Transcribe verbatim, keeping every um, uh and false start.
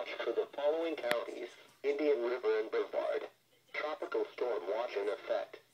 watch for the following counties: Indian River and Brevard. Tropical storm watch in effect.